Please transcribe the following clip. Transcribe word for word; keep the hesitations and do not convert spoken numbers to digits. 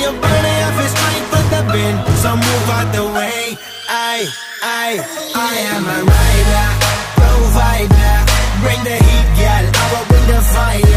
you're burning up his strength for the bin, so move out the way. I, I, I am a rider, provider. Bring the heat, girl, I will bring the fire.